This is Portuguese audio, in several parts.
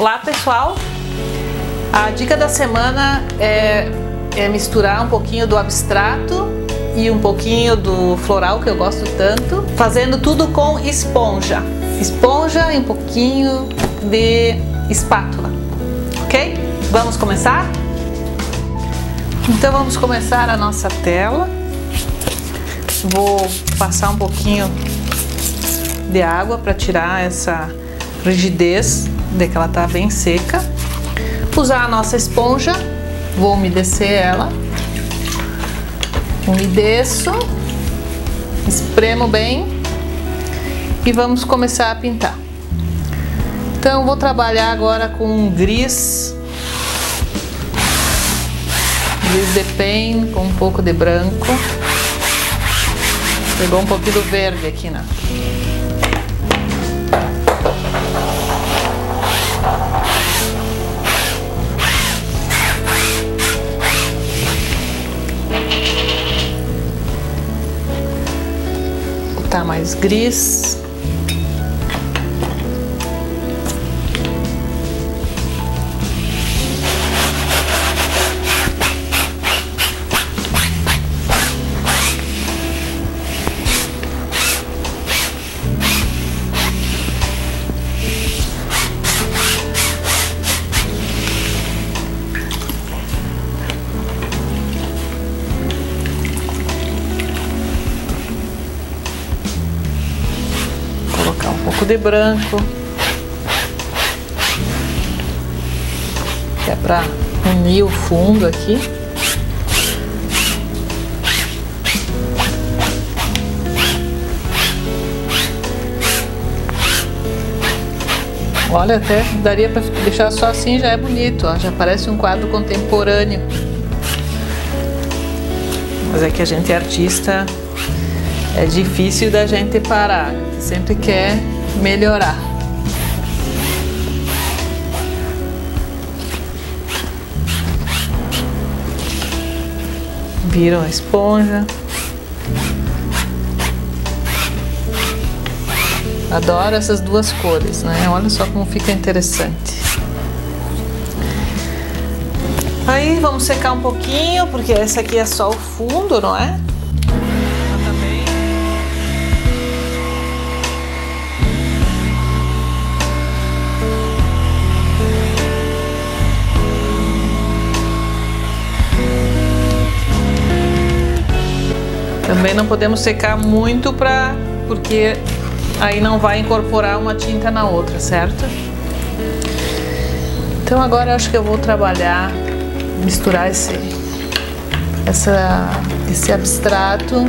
Olá pessoal, a dica da semana é misturar um pouquinho do abstrato e um pouquinho do floral, que eu gosto tanto, fazendo tudo com esponja e um pouquinho de espátula, ok? Vamos começar? Então vamos começar a nossa tela. Vou passar um pouquinho de água para tirar essa rigidez de que ela tá bem seca. Usar a nossa esponja, vou umedecer ela. Umedeço, espremo bem e vamos começar a pintar. Então vou trabalhar agora com um gris de pen com um pouco de branco. Pegou um pouquinho do verde aqui, né? Botar mais gris. Um pouco de branco, que é para unir o fundo aqui. Olha, até daria para deixar só assim, já é bonito, ó, já parece um quadro contemporâneo. Mas é que a gente é artista, é difícil da gente parar, a gente sempre quer melhorar. Viram a esponja? Adoro essas duas cores, né? Olha só como fica interessante. Aí vamos secar um pouquinho, porque essa aqui é só o fundo, não é? Também não podemos secar muito porque aí não vai incorporar uma tinta na outra, certo? Então agora eu acho que eu vou trabalhar, misturar esse abstrato,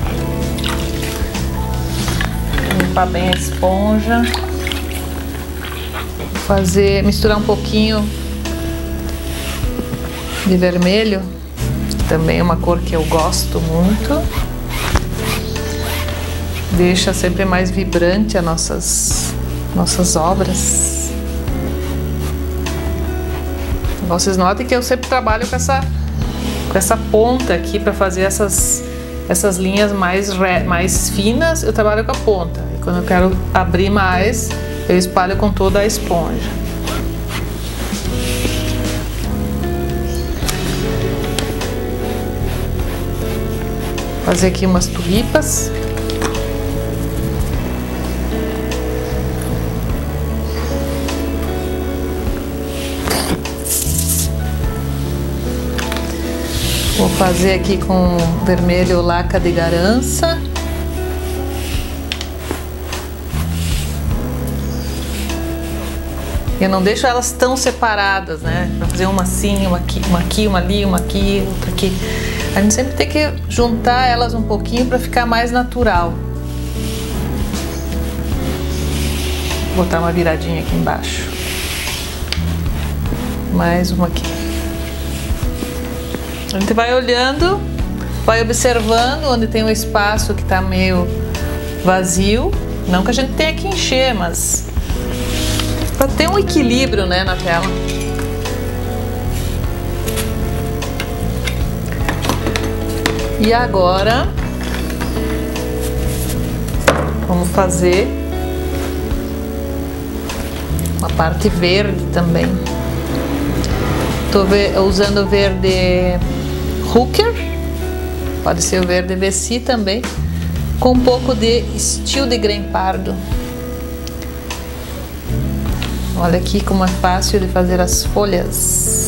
limpar bem a esponja, misturar um pouquinho de vermelho, que também é uma cor que eu gosto muito. Deixa sempre mais vibrante as nossas obras. Vocês notem que eu sempre trabalho com essa ponta aqui para fazer essas linhas mais finas. Eu trabalho com a ponta. E quando eu quero abrir mais, eu espalho com toda a esponja. Fazer aqui umas tulipas. Vou fazer aqui com vermelho laca de garança. Eu não deixo elas tão separadas, né? Para fazer uma assim, uma aqui, uma ali, uma aqui, outra aqui. A gente sempre tem que juntar elas um pouquinho para ficar mais natural. Vou botar uma viradinha aqui embaixo. Mais uma aqui. A gente vai olhando, vai observando onde tem um espaço que está meio vazio. Não que a gente tenha que encher, mas para ter um equilíbrio, né, na tela. E agora vamos fazer uma parte verde também. Tô usando o verde Hooker, pode ser o verde Vessi também, com um pouco de Steel de Green Pardo. Olha aqui como é fácil de fazer as folhas.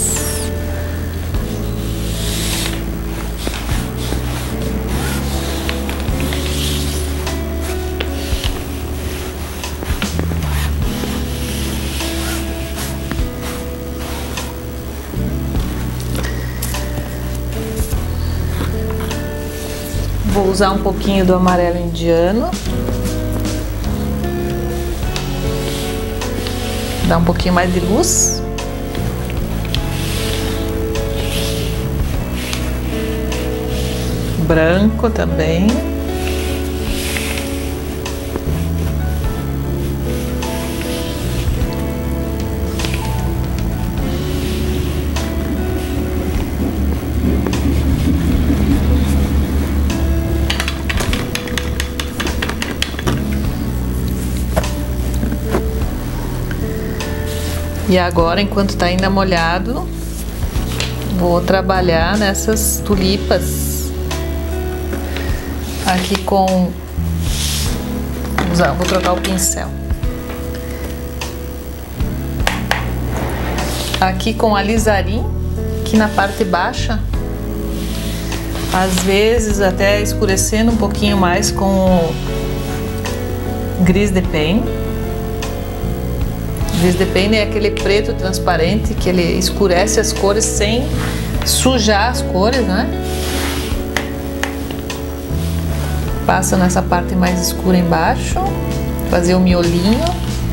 Vou usar um pouquinho do amarelo indiano. Dá um pouquinho mais de luz. Branco também. E agora, enquanto tá ainda molhado, vou trabalhar nessas tulipas aqui com... Vou trocar o pincel. Aqui com alizarim, aqui na parte baixa, às vezes até escurecendo um pouquinho mais com o Gris de Pain. Gris de Pain é aquele preto transparente que ele escurece as cores sem sujar as cores, né? Passa nessa parte mais escura embaixo, fazer o miolinho.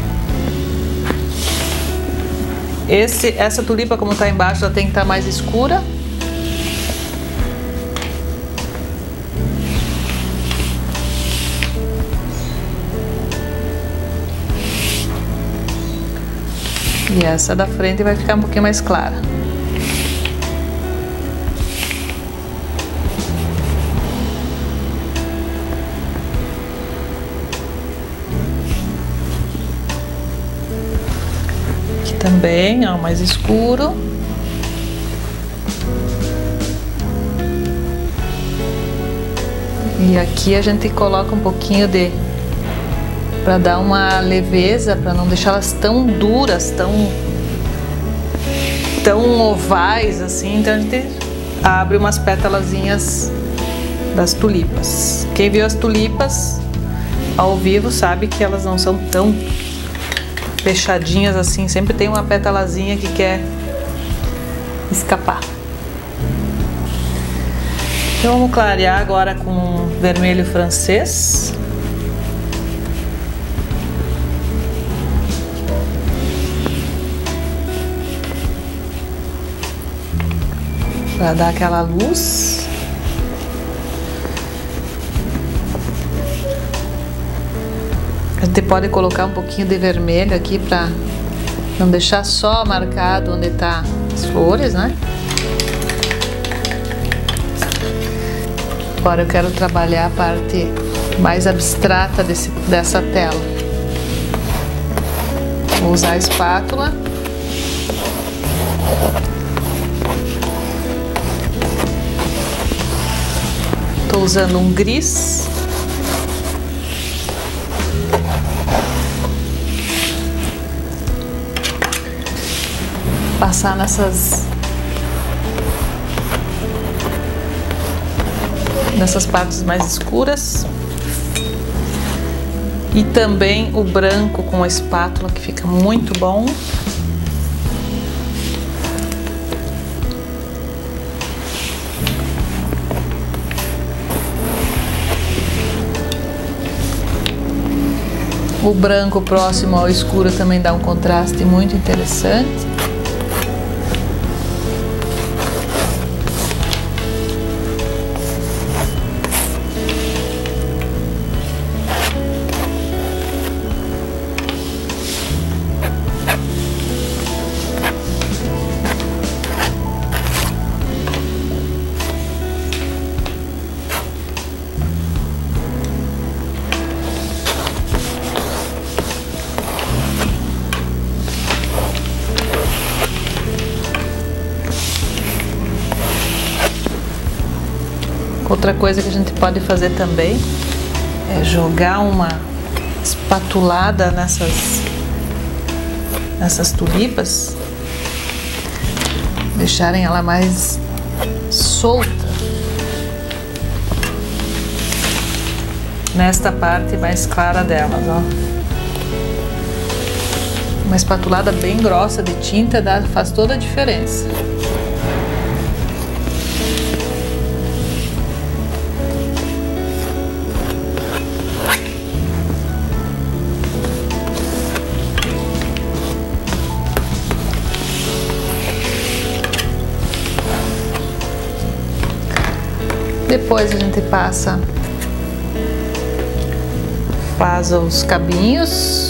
Essa tulipa, como tá embaixo, ela tem que estar mais escura. E essa da frente vai ficar um pouquinho mais clara. Aqui também, ó, mais escuro. E aqui a gente coloca um pouquinho de... para dar uma leveza, para não deixá-las tão duras, tão ovais assim. Então a gente abre umas pétalazinhas das tulipas. Quem viu as tulipas ao vivo sabe que elas não são tão fechadinhas assim, sempre tem uma pétalazinha que quer escapar. Então vamos clarear agora com vermelho francês. Para dar aquela luz. A gente pode colocar um pouquinho de vermelho aqui para não deixar só marcado onde tá as flores, né? Agora eu quero trabalhar a parte mais abstrata dessa tela. Vou usar a espátula. Estou usando um gris. Passar nessas partes mais escuras. E também o branco com a espátula, que fica muito bom. O branco próximo ao escuro também dá um contraste muito interessante. Outra coisa que a gente pode fazer também é jogar uma espatulada nessas tulipas, deixarem ela mais solta nesta parte mais clara delas, ó. Uma espatulada bem grossa de tinta faz toda a diferença. Depois a gente faz os cabinhos.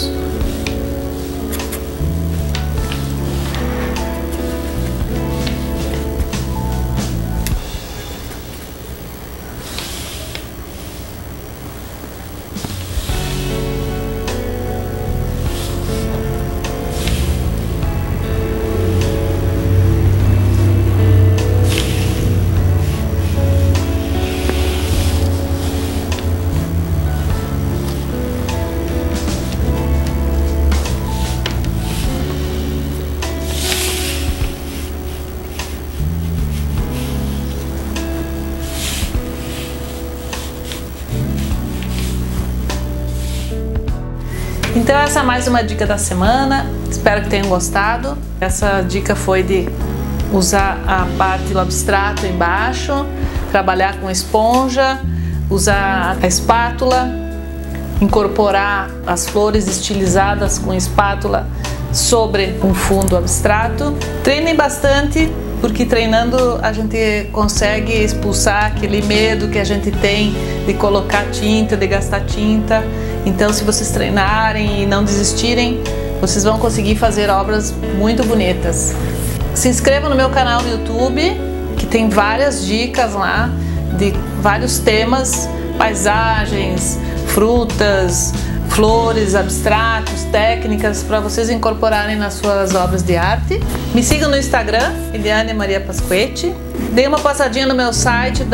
Então essa é mais uma dica da semana, espero que tenham gostado. Essa dica foi de usar a parte do abstrato embaixo, trabalhar com esponja, usar a espátula, incorporar as flores estilizadas com espátula sobre um fundo abstrato. Treinem bastante, porque treinando a gente consegue expulsar aquele medo que a gente tem de colocar tinta, de gastar tinta. Então, se vocês treinarem e não desistirem, vocês vão conseguir fazer obras muito bonitas. Se inscrevam no meu canal no YouTube, que tem várias dicas lá de vários temas, paisagens, frutas, flores, abstratos, técnicas para vocês incorporarem nas suas obras de arte. Me sigam no Instagram, Eliane Maria Pasquetti. Dê uma passadinha no meu site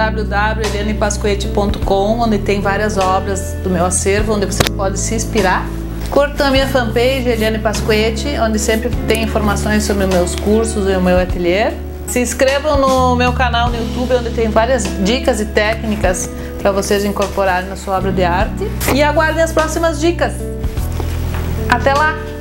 www.elianepasquetti.com, onde tem várias obras do meu acervo, onde vocês podem se inspirar. Curtam a minha fanpage, Eliane Pasquetti, onde sempre tem informações sobre meus cursos e o meu ateliê. Se inscrevam no meu canal no YouTube, onde tem várias dicas e técnicas para vocês incorporarem na sua obra de arte. E aguardem as próximas dicas. Até lá!